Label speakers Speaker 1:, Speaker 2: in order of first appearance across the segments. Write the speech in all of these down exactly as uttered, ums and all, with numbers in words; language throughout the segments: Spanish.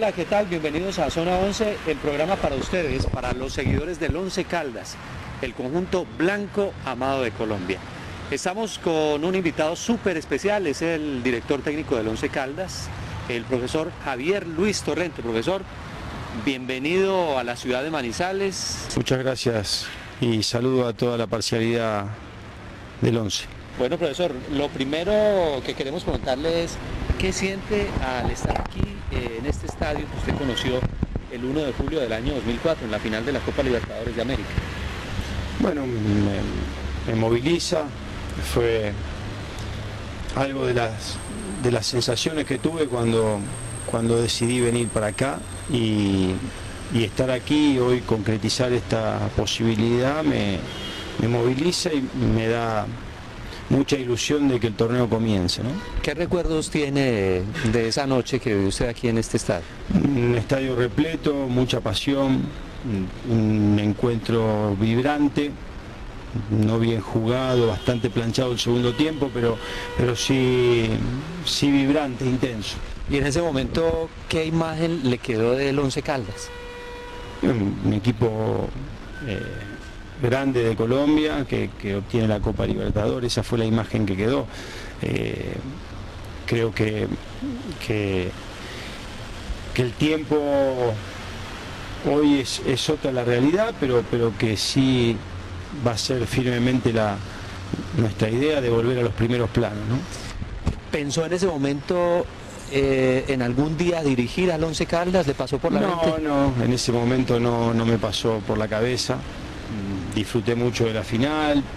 Speaker 1: Hola, ¿qué tal? Bienvenidos a Zona once, el programa para ustedes, para los seguidores del Once Caldas, el conjunto blanco amado de Colombia. Estamos con un invitado súper especial, es el director técnico del Once Caldas, el profesor Javier Luis Torrente. Profesor, bienvenido a la ciudad de Manizales.
Speaker 2: Muchas gracias y saludo a toda la parcialidad del Once.
Speaker 1: Bueno, profesor, lo primero que queremos preguntarle es ¿qué siente al estar aquí eh, en este estadio que usted conoció el uno de julio del año dos mil cuatro, en la final de la Copa Libertadores de América?
Speaker 2: Bueno, me, me moviliza, fue algo de las, de las sensaciones que tuve cuando, cuando decidí venir para acá y, y estar aquí hoy, concretizar esta posibilidad, me, me moviliza y me da mucha ilusión de que el torneo comience, ¿no?
Speaker 1: ¿Qué recuerdos tiene de esa noche que vivió usted aquí en este estadio?
Speaker 2: Un estadio repleto, mucha pasión, un encuentro vibrante, no bien jugado, bastante planchado el segundo tiempo, pero, pero sí, sí vibrante, intenso.
Speaker 1: Y en ese momento, ¿qué imagen le quedó del Once Caldas?
Speaker 2: Un, un equipo eh, grande de Colombia que, que obtiene la Copa Libertadores, esa fue la imagen que quedó. Eh, creo que, que, que el tiempo hoy es, es otra la realidad, pero, pero que sí va a ser firmemente la, nuestra idea de volver a los primeros planos, ¿no?
Speaker 1: ¿Pensó en ese momento eh, en algún día dirigir al Once Caldas? ¿Le pasó por la
Speaker 2: no,
Speaker 1: mente?
Speaker 2: No, no, en ese momento no, no me pasó por la cabeza. Disfruté mucho de la final, eh,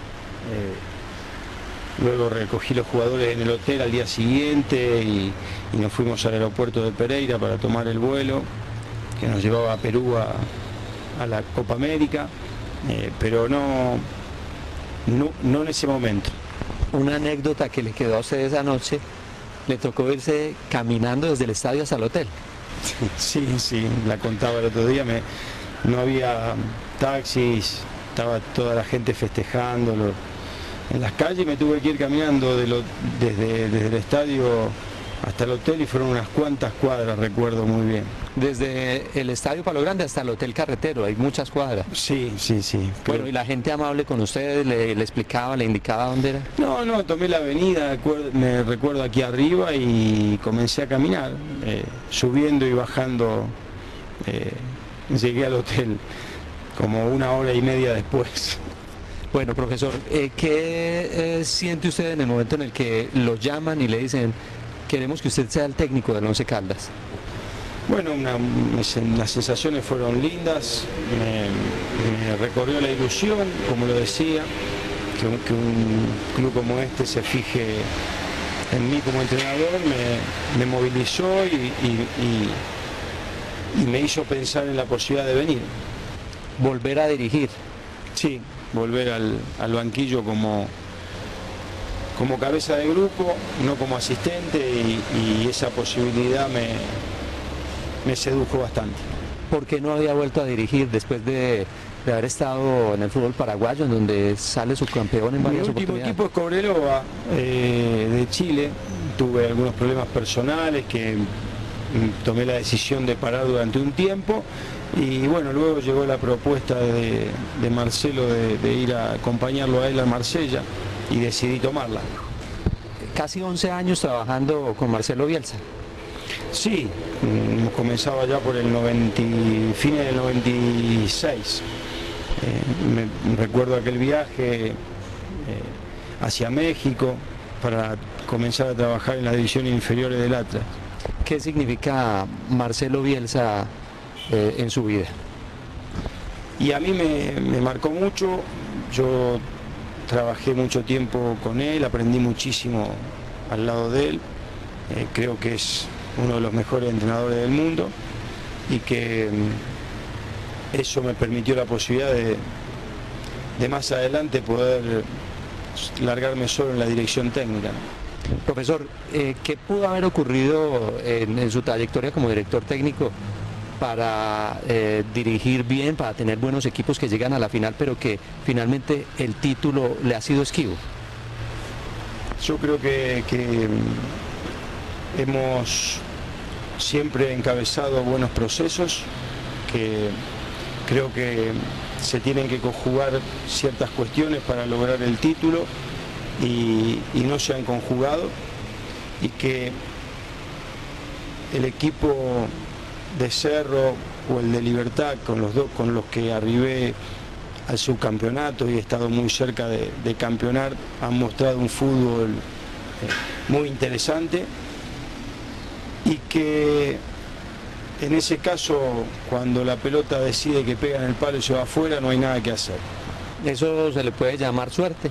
Speaker 2: luego recogí los jugadores en el hotel al día siguiente y, y nos fuimos al aeropuerto de Pereira para tomar el vuelo que nos llevaba a Perú a, a la Copa América, eh, pero no, no, no en ese momento.
Speaker 1: Una anécdota que le quedó a usted esa noche, le tocó irse caminando desde el estadio hasta el hotel.
Speaker 2: Sí, sí, la contaba el otro día, me, no había taxis, estaba toda la gente festejándolo en las calles, me tuve que ir caminando de lo, desde, desde el estadio hasta el hotel y fueron unas cuantas cuadras, recuerdo muy bien.
Speaker 1: Desde el Estadio Palo Grande hasta el Hotel Carretero, hay muchas cuadras.
Speaker 2: Sí, sí, sí.
Speaker 1: Bueno,
Speaker 2: creo...
Speaker 1: ¿y la gente amable con ustedes le, le explicaba, le indicaba dónde era?
Speaker 2: No, no, tomé la avenida, me recuerdo aquí arriba y comencé a caminar, eh, subiendo y bajando, eh, llegué al hotel como una hora y media después.
Speaker 1: Bueno, profesor, eh, ¿qué eh, siente usted en el momento en el que lo llaman y le dicen queremos que usted sea el técnico del Once Caldas?
Speaker 2: Bueno, una, me, las sensaciones fueron lindas, me, me recorrió la ilusión, como lo decía, que, que un club como este se fije en mí como entrenador, me, me movilizó y, y, y, y me hizo pensar en la posibilidad de venir.
Speaker 1: ¿Volver a dirigir?
Speaker 2: Sí, volver al, al banquillo como, como cabeza de grupo, no como asistente, y, y esa posibilidad me, me sedujo bastante.
Speaker 1: ¿Por qué no había vuelto a dirigir después de, de haber estado en el fútbol paraguayo, en donde sale subcampeón en varias oportunidades?
Speaker 2: Mi último equipo es Cobreloa, eh, de Chile. Tuve algunos problemas personales que tomé la decisión de parar durante un tiempo. Y bueno, luego llegó la propuesta de, de Marcelo de, de ir a acompañarlo a él a Marsella y decidí tomarla.
Speaker 1: Casi once años trabajando con Marcelo Bielsa.
Speaker 2: Sí, hemos comenzado ya por el noventa, fines del noventa y seis. Eh, me recuerdo aquel viaje eh, hacia México para comenzar a trabajar en las divisiones inferiores del Atlas.
Speaker 1: ¿Qué significa Marcelo Bielsa Eh, en su vida?
Speaker 2: Y a mí me, me marcó mucho. Yo trabajé mucho tiempo con él, aprendí muchísimo al lado de él, eh, creo que es uno de los mejores entrenadores del mundo y que mm, eso me permitió la posibilidad de, de más adelante poder largarme solo en la dirección técnica, ¿no?
Speaker 1: Profesor, eh, ¿qué pudo haber ocurrido en, en su trayectoria como director técnico para eh, dirigir bien, para tener buenos equipos que llegan a la final, pero que finalmente el título le ha sido esquivo?
Speaker 2: Yo creo que, que hemos siempre encabezado buenos procesos, que creo que se tienen que conjugar ciertas cuestiones para lograr el título y, y no se han conjugado, y que el equipo de Cerro o el de Libertad, con los dos con los que arribé al subcampeonato y he estado muy cerca de, de campeonar, han mostrado un fútbol eh, muy interesante, y que en ese caso, cuando la pelota decide que pega en el palo y se va afuera, no hay nada que hacer.
Speaker 1: ¿Eso se le puede llamar suerte?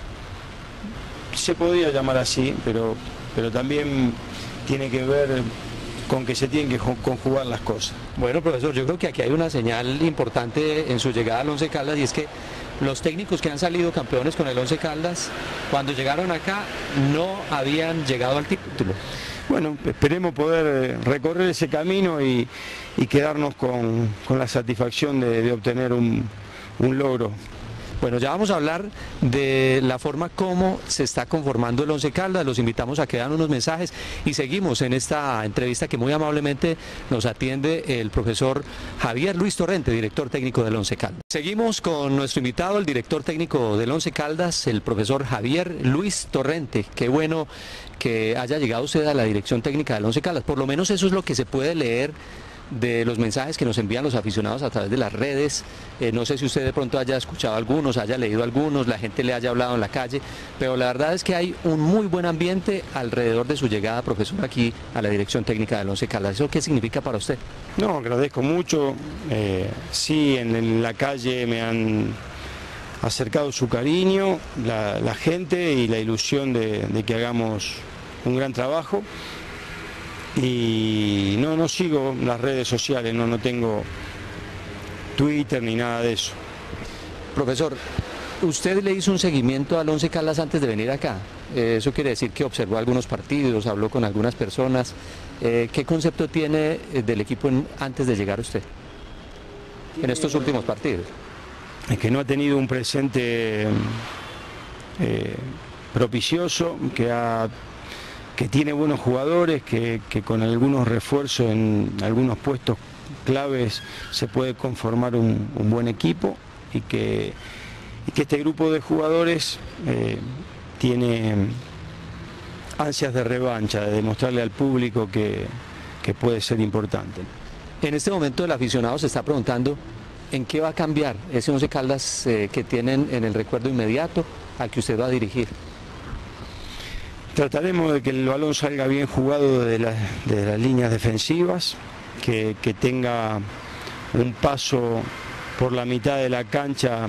Speaker 2: Se podría llamar así, pero, pero también tiene que ver con que se tienen que conjugar las cosas.
Speaker 1: Bueno, profesor, yo creo que aquí hay una señal importante en su llegada al Once Caldas, y es que los técnicos que han salido campeones con el Once Caldas, cuando llegaron acá, no habían llegado al título.
Speaker 2: Bueno, esperemos poder recorrer ese camino y, y quedarnos con, con la satisfacción de, de obtener un, un logro.
Speaker 1: Bueno, ya vamos a hablar de la forma como se está conformando el Once Caldas. Los invitamos a que dan unos mensajes y seguimos en esta entrevista que muy amablemente nos atiende el profesor Javier Luis Torrente, director técnico del Once Caldas. Seguimos con nuestro invitado, el director técnico del Once Caldas, el profesor Javier Luis Torrente. Qué bueno que haya llegado usted a la dirección técnica del Once Caldas. Por lo menos eso es lo que se puede leer de los mensajes que nos envían los aficionados a través de las redes. Eh, no sé si usted de pronto haya escuchado algunos, haya leído algunos, la gente le haya hablado en la calle, pero la verdad es que hay un muy buen ambiente alrededor de su llegada, profesor, aquí a la dirección técnica del Once Caldas. ¿Eso qué significa para usted?
Speaker 2: No, agradezco mucho. Eh, sí, en, en la calle me han acercado su cariño, la, la gente y la ilusión de, de que hagamos un gran trabajo. Y no, no sigo las redes sociales, no, no tengo Twitter ni nada de eso.
Speaker 1: Profesor, usted le hizo un seguimiento al Once Caldas antes de venir acá. Eh, eso quiere decir que observó algunos partidos, habló con algunas personas. Eh, ¿Qué concepto tiene del equipo en, antes de llegar usted en estos últimos partidos?
Speaker 2: Es que no ha tenido un presente eh, propicioso, que ha que tiene buenos jugadores, que, que con algunos refuerzos en algunos puestos claves se puede conformar un, un buen equipo, y que, y que este grupo de jugadores eh, tiene ansias de revancha, de demostrarle al público que, que puede ser importante.
Speaker 1: En este momento el aficionado se está preguntando en qué va a cambiar ese Once Caldas eh, que tienen en el recuerdo inmediato al que usted va a dirigir.
Speaker 2: Trataremos de que el balón salga bien jugado de, la, de las líneas defensivas, que, que tenga un paso por la mitad de la cancha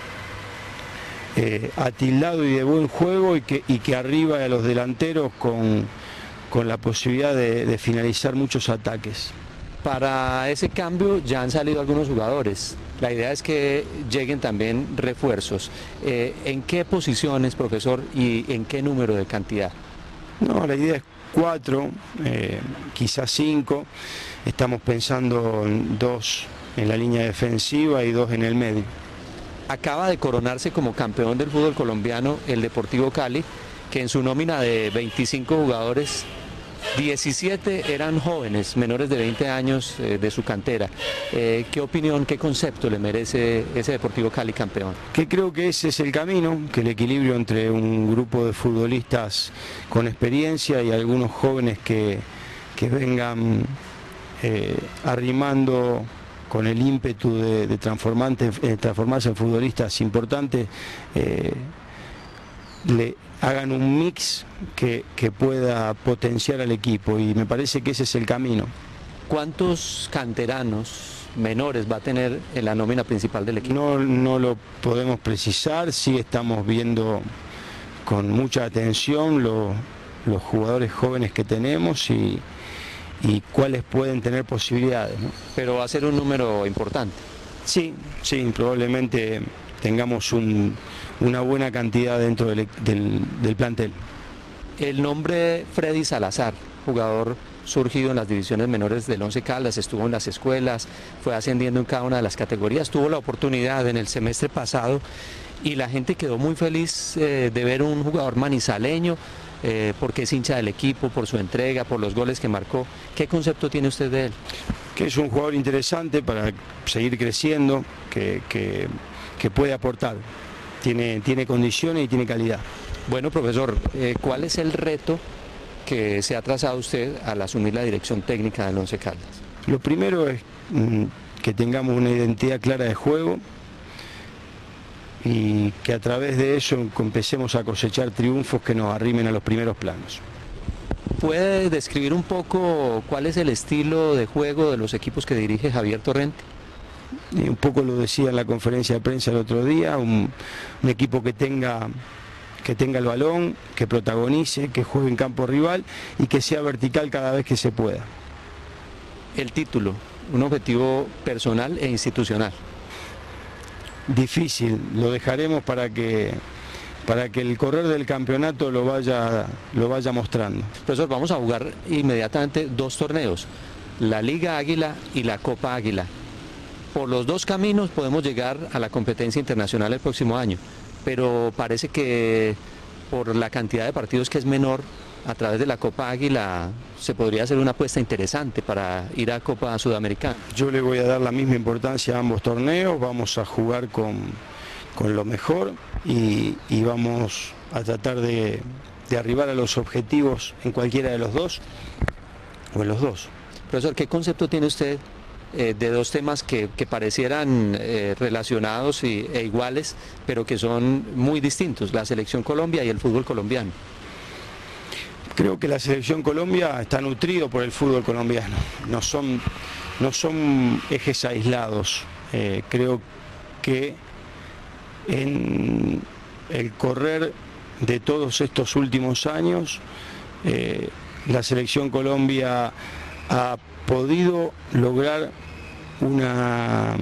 Speaker 2: eh, atildado y de buen juego, y que, y que arriba a los delanteros con, con la posibilidad de, de finalizar muchos ataques.
Speaker 1: Para ese cambio ya han salido algunos jugadores. La idea es que lleguen también refuerzos. Eh, ¿En qué posiciones, profesor, y en qué número de cantidad?
Speaker 2: No, la idea es cuatro, eh, quizás cinco. Estamos pensando en dos en la línea defensiva y dos en el medio.
Speaker 1: Acaba de coronarse como campeón del fútbol colombiano el Deportivo Cali, que en su nómina de veinticinco jugadores, diecisiete eran jóvenes, menores de veinte años eh, de su cantera. Eh, ¿Qué opinión, qué concepto le merece ese Deportivo Cali campeón?
Speaker 2: Que creo que ese es el camino, que el equilibrio entre un grupo de futbolistas con experiencia y algunos jóvenes que, que vengan eh, arrimando con el ímpetu de, de eh, transformarse en futbolistas importantes, eh, le hagan un mix que, que pueda potenciar al equipo, y me parece que ese es el camino.
Speaker 1: ¿Cuántos canteranos menores va a tener en la nómina principal del equipo?
Speaker 2: No, no lo podemos precisar, sí estamos viendo con mucha atención lo, los jugadores jóvenes que tenemos y, y cuáles pueden tener posibilidades, ¿no?
Speaker 1: Pero va a ser un número importante.
Speaker 2: Sí, sí, probablemente tengamos un, una buena cantidad dentro del, del, del plantel.
Speaker 1: El nombre Freddy Salazar, jugador surgido en las divisiones menores del Once Caldas, estuvo en las escuelas, fue ascendiendo en cada una de las categorías, tuvo la oportunidad en el semestre pasado y la gente quedó muy feliz eh, de ver un jugador manizaleño eh, porque es hincha del equipo, por su entrega, por los goles que marcó. ¿Qué concepto tiene usted de él?
Speaker 2: Que es un jugador interesante para seguir creciendo, que, que, que puede aportar, tiene, tiene condiciones y tiene calidad.
Speaker 1: Bueno, profesor, eh, ¿cuál es el reto que se ha trazado usted al asumir la dirección técnica del Once Caldas?
Speaker 2: Lo primero es mm, que tengamos una identidad clara de juego y que a través de eso empecemos a cosechar triunfos que nos arrimen a los primeros planos.
Speaker 1: ¿Puede describir un poco cuál es el estilo de juego de los equipos que dirige Javier Torrente?
Speaker 2: Y un poco lo decía en la conferencia de prensa el otro día, un, un equipo que tenga... que tenga el balón, que protagonice, que juegue en campo rival y que sea vertical cada vez que se pueda.
Speaker 1: El título, un objetivo personal e institucional.
Speaker 2: Difícil, lo dejaremos para que, para que el correr del campeonato lo vaya, lo vaya mostrando.
Speaker 1: Profesor, vamos a jugar inmediatamente dos torneos, la Liga Águila y la Copa Águila. Por los dos caminos podemos llegar a la competencia internacional el próximo año, pero parece que por la cantidad de partidos que es menor, a través de la Copa Águila se podría hacer una apuesta interesante para ir a Copa Sudamericana.
Speaker 2: Yo le voy a dar la misma importancia a ambos torneos, vamos a jugar con, con lo mejor y, y vamos a tratar de, de arribar a los objetivos en cualquiera de los dos o en los dos.
Speaker 1: Profesor, ¿qué concepto tiene usted Eh, de dos temas que, que parecieran eh, relacionados y, e iguales, pero que son muy distintos, la selección Colombia y el fútbol colombiano?
Speaker 2: Creo que la selección Colombia está nutrido por el fútbol colombiano, no son, no son ejes aislados. Eh, creo que en el correr de todos estos últimos años, eh, la selección Colombia ha podido lograr una,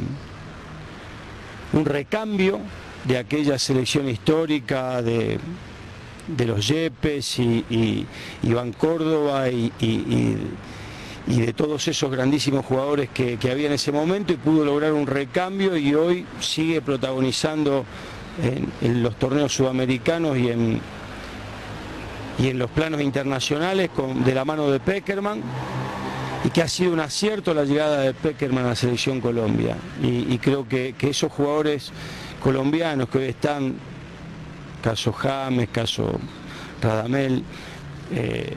Speaker 2: un recambio de aquella selección histórica de, de los Yepes y, y Iván Córdoba y, y, y, y de todos esos grandísimos jugadores que, que había en ese momento, y pudo lograr un recambio y hoy sigue protagonizando en, en los torneos sudamericanos y en, y en los planos internacionales con, de la mano de Pekerman, y que ha sido un acierto la llegada de Pekerman a la selección Colombia. Y, y creo que, que esos jugadores colombianos que hoy están, caso James, caso Radamel, eh,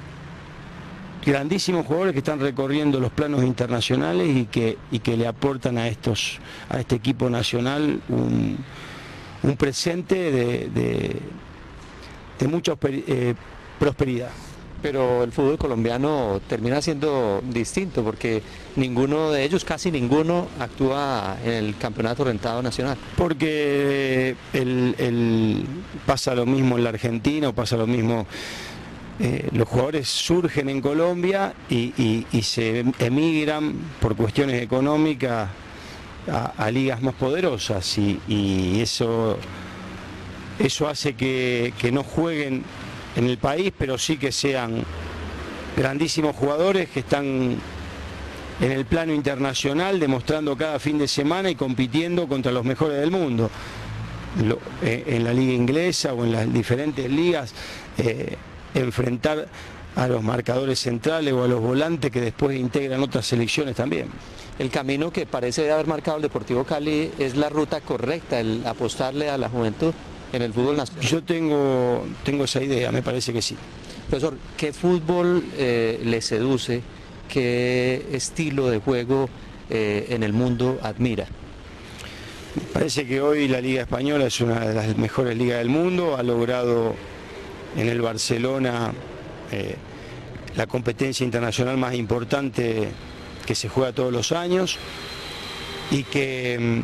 Speaker 2: grandísimos jugadores que están recorriendo los planos internacionales y que, y que le aportan a, estos, a este equipo nacional un, un presente de, de, de mucha eh, prosperidad.
Speaker 1: Pero el fútbol colombiano termina siendo distinto porque ninguno de ellos, casi ninguno, actúa en el campeonato rentado nacional.
Speaker 2: Porque el, el, pasa lo mismo en la Argentina, o pasa lo mismo, eh, los jugadores surgen en Colombia y, y, y se emigran por cuestiones económicas a, a ligas más poderosas y, y eso, eso hace que, que no jueguen en el país, pero sí que sean grandísimos jugadores que están en el plano internacional, demostrando cada fin de semana y compitiendo contra los mejores del mundo. Lo, eh, en la liga inglesa o en las diferentes ligas, eh, enfrentar a los marcadores centrales o a los volantes que después integran otras selecciones también.
Speaker 1: El camino que parece haber marcado el Deportivo Cali es la ruta correcta, el apostarle a la juventud en el fútbol nacional.
Speaker 2: Yo tengo, tengo esa idea, me parece que sí.
Speaker 1: Profesor, ¿qué fútbol eh, le seduce? ¿Qué estilo de juego eh, en el mundo admira?
Speaker 2: Me parece que hoy la Liga Española es una de las mejores ligas del mundo, ha logrado en el Barcelona eh, la competencia internacional más importante que se juega todos los años, y que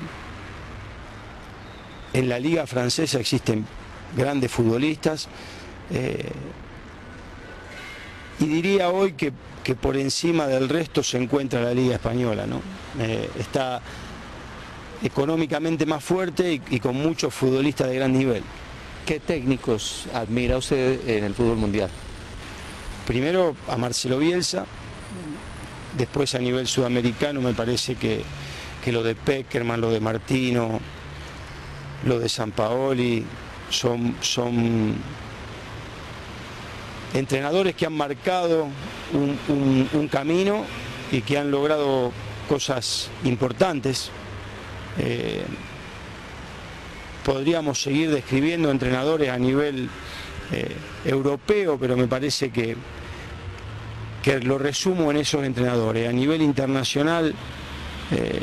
Speaker 2: en la liga francesa existen grandes futbolistas, eh, y diría hoy que, que por encima del resto se encuentra la liga española, ¿no? Eh, está económicamente más fuerte y, y con muchos futbolistas de gran nivel.
Speaker 1: ¿Qué técnicos admira usted en el fútbol mundial?
Speaker 2: Primero a Marcelo Bielsa, después a nivel sudamericano me parece que, que lo de Pekerman, lo de Martino, lo de Sampaoli son, son entrenadores que han marcado un, un, un camino y que han logrado cosas importantes. Eh, podríamos seguir describiendo entrenadores a nivel eh, europeo, pero me parece que, que lo resumo en esos entrenadores. A nivel internacional, eh,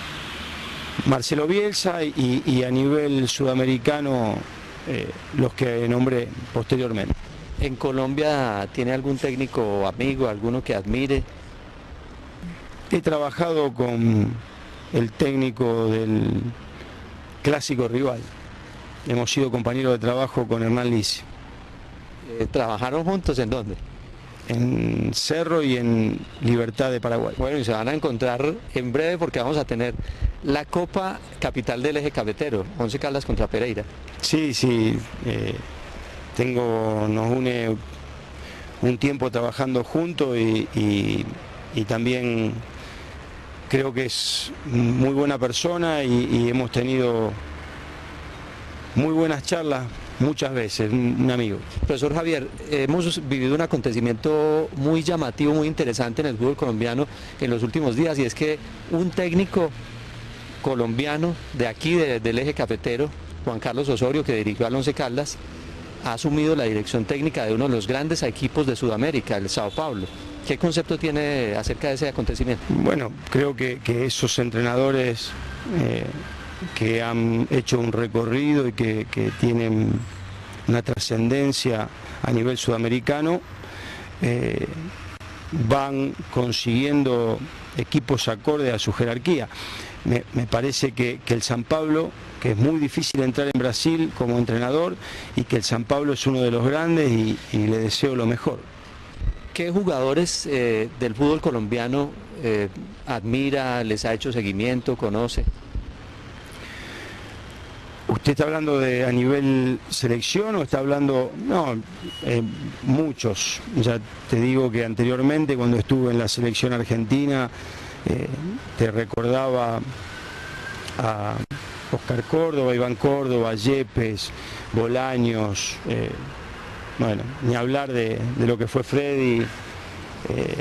Speaker 2: Marcelo Bielsa, y, y a nivel sudamericano, eh, los que nombré posteriormente.
Speaker 1: ¿En Colombia tiene algún técnico amigo, alguno que admire?
Speaker 2: He trabajado con el técnico del clásico rival. Hemos sido compañeros de trabajo con Hernán Lice.
Speaker 1: Eh, ¿Trabajaron juntos en dónde?
Speaker 2: En Cerro y en Libertad de Paraguay.
Speaker 1: Bueno, y se van a encontrar en breve porque vamos a tener la Copa Capital del Eje Cafetero, Once Caldas contra Pereira.
Speaker 2: Sí, sí. Eh, tengo, nos une un tiempo trabajando juntos y, y, y también creo que es muy buena persona y, y hemos tenido muy buenas charlas muchas veces, un, un amigo.
Speaker 1: Profesor Javier, hemos vivido un acontecimiento muy llamativo, muy interesante en el fútbol colombiano en los últimos días, y es que un técnico colombiano de aquí, de, del Eje Cafetero, Juan Carlos Osorio, que dirigió al Once Caldas, ha asumido la dirección técnica de uno de los grandes equipos de Sudamérica, el Sao Paulo. ¿Qué concepto tiene acerca de ese acontecimiento?
Speaker 2: Bueno, creo que, que esos entrenadores eh, que han hecho un recorrido y que, que tienen una trascendencia a nivel sudamericano, eh, van consiguiendo equipos acorde a su jerarquía. Me, me parece que, que el San Pablo, que es muy difícil entrar en Brasil como entrenador, y que el San Pablo es uno de los grandes y, y le deseo lo mejor.
Speaker 1: ¿Qué jugadores eh, del fútbol colombiano eh, admira, les ha hecho seguimiento, conoce?
Speaker 2: ¿Usted está hablando de a nivel selección o está hablando...? No, eh, muchos. Ya te digo que anteriormente, cuando estuve en la selección argentina, eh, te recordaba a Oscar Córdoba, Iván Córdoba, Yepes, Bolaños, eh, bueno, ni hablar de, de lo que fue Freddy, eh,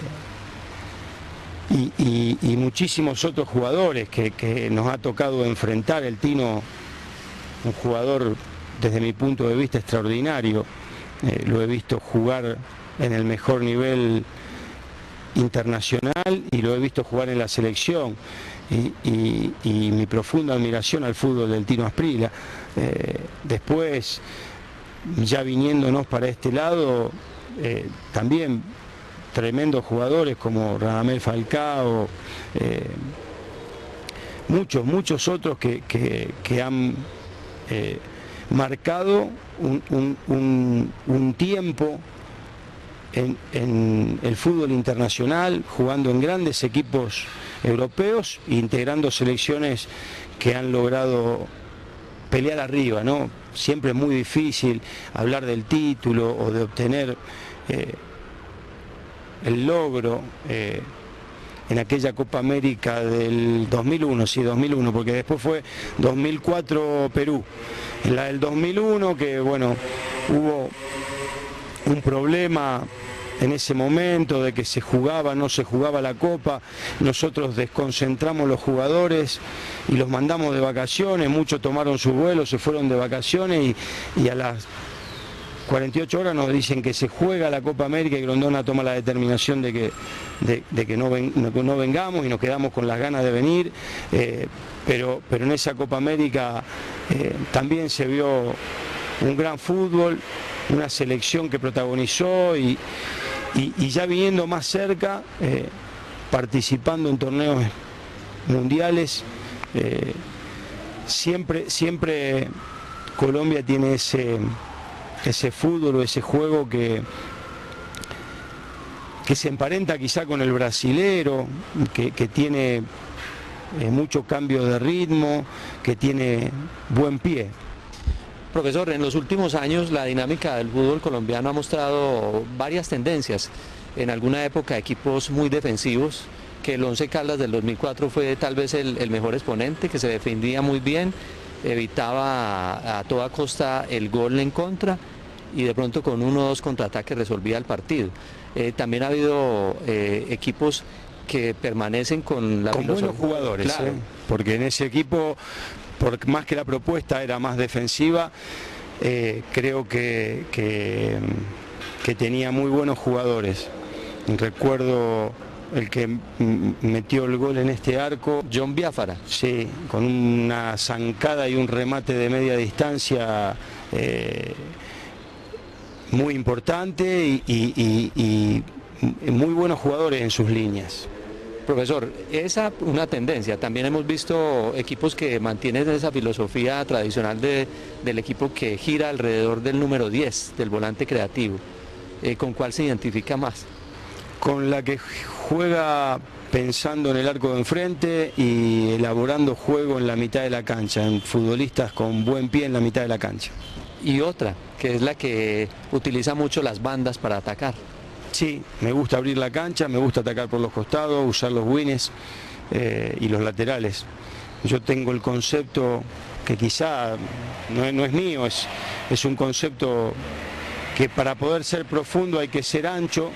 Speaker 2: y, y, y muchísimos otros jugadores que, que nos ha tocado enfrentar. El Tino, un jugador desde mi punto de vista extraordinario, eh, lo he visto jugar en el mejor nivel internacional y lo he visto jugar en la selección, y, y, y mi profunda admiración al fútbol del Tino Asprilla. Eh, después, ya viniéndonos para este lado, eh, también tremendos jugadores como Radamel Falcao, eh, muchos, muchos otros que, que, que han eh, marcado un, un, un, un tiempo en, en el fútbol internacional, jugando en grandes equipos europeos, integrando selecciones que han logrado pelear arriba, ¿no? Siempre es muy difícil hablar del título o de obtener eh, el logro eh, en aquella Copa América del dos mil uno, sí, dos mil uno, porque después fue dos mil cuatro Perú. En la del dos mil uno, que bueno, hubo un problema en ese momento de que se jugaba, no se jugaba la Copa, nosotros desconcentramos los jugadores y los mandamos de vacaciones, muchos tomaron su vuelo, se fueron de vacaciones y, y a las cuarenta y ocho horas nos dicen que se juega la Copa América y Grondona toma la determinación de que, de, de que no, ven, no, no vengamos y nos quedamos con las ganas de venir, eh, pero, pero en esa Copa América eh, también se vio un gran fútbol, una selección que protagonizó y, y, y ya viniendo más cerca, eh, participando en torneos mundiales, eh, siempre, siempre Colombia tiene ese, ese fútbol o ese juego que, que se emparenta quizá con el brasilero, que, que tiene eh, mucho cambio de ritmo, que tiene buen pie.
Speaker 1: Profesor, en los últimos años la dinámica del fútbol colombiano ha mostrado varias tendencias. En alguna época equipos muy defensivos, que el Once Caldas del dos mil cuatro fue tal vez el, el mejor exponente, que se defendía muy bien, evitaba a, a toda costa el gol en contra, y de pronto con uno o dos contraataques resolvía el partido. Eh, también ha habido eh, equipos que permanecen con la
Speaker 2: con buenos jugadores,
Speaker 1: claro.
Speaker 2: ¿eh? Porque en ese equipo, por más que la propuesta era más defensiva, eh, creo que, que, que tenía muy buenos jugadores. Recuerdo el que metió el gol en este arco,
Speaker 1: John Biafara.
Speaker 2: Sí, con una zancada y un remate de media distancia eh, muy importante y, y, y, y muy buenos jugadores en sus líneas.
Speaker 1: Profesor, esa una tendencia. También hemos visto equipos que mantienen esa filosofía tradicional de, del equipo que gira alrededor del número diez, del volante creativo. Eh, ¿Con cuál se identifica más?
Speaker 2: Con la que juega pensando en el arco de enfrente y elaborando juego en la mitad de la cancha, en futbolistas con buen pie en la mitad de la cancha.
Speaker 1: Y otra, que es la que utiliza mucho las bandas para atacar.
Speaker 2: Sí, me gusta abrir la cancha, me gusta atacar por los costados, usar los wings eh, y los laterales. Yo tengo el concepto que quizá no es, no es mío, es, es un concepto que para poder ser profundo hay que ser ancho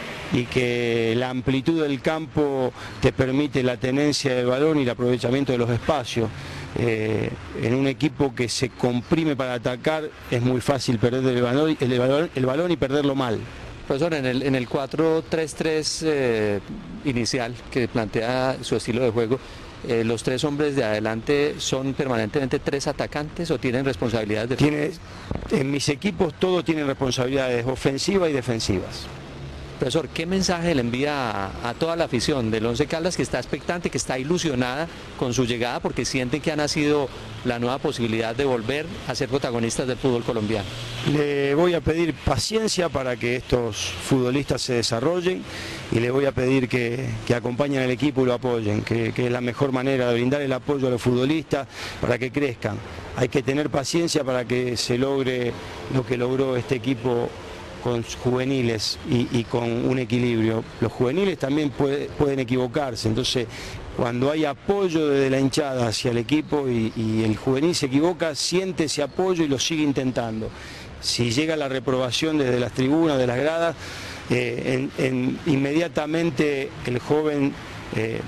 Speaker 2: y que la amplitud del campo te permite la tenencia del balón y el aprovechamiento de los espacios. Eh, en un equipo que se comprime para atacar es muy fácil perder el balón, el balón, el balón y perderlo mal.
Speaker 1: Profesor, en el, en el cuatro tres tres eh, inicial que plantea su estilo de juego, eh, ¿los tres hombres de adelante son permanentemente tres atacantes o tienen responsabilidades de...
Speaker 2: Tiene, en mis equipos todos tienen responsabilidades ofensivas y defensivas.
Speaker 1: Profesor, ¿qué mensaje le envía a, a toda la afición del Once Caldas que está expectante, que está ilusionada con su llegada porque sienten que ha nacido la nueva posibilidad de volver a ser protagonistas del fútbol colombiano?
Speaker 2: Le voy a pedir paciencia para que estos futbolistas se desarrollen y le voy a pedir que, que acompañen al equipo y lo apoyen, que, que es la mejor manera de brindar el apoyo a los futbolistas para que crezcan. Hay que tener paciencia para que se logre lo que logró este equipo con juveniles y, y con un equilibrio. Los juveniles también puede, pueden equivocarse, entonces cuando hay apoyo desde la hinchada hacia el equipo y, y el juvenil se equivoca, siente ese apoyo y lo sigue intentando. Si llega la reprobación desde las tribunas, de las gradas, eh, en, en, inmediatamente el joven eh,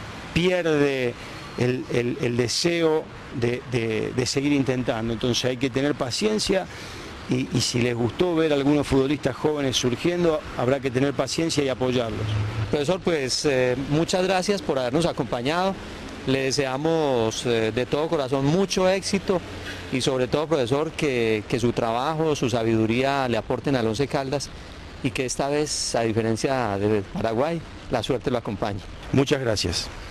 Speaker 2: pierde el, el, el deseo de, de, de seguir intentando. Entonces hay que tener paciencia. Y, y si les gustó ver a algunos futbolistas jóvenes surgiendo, habrá que tener paciencia y apoyarlos.
Speaker 1: Profesor, pues eh, muchas gracias por habernos acompañado. Le deseamos eh, de todo corazón mucho éxito y sobre todo, profesor, que, que su trabajo, su sabiduría le aporten al Once Caldas y que esta vez, a diferencia de Paraguay, la suerte lo acompañe.
Speaker 2: Muchas gracias.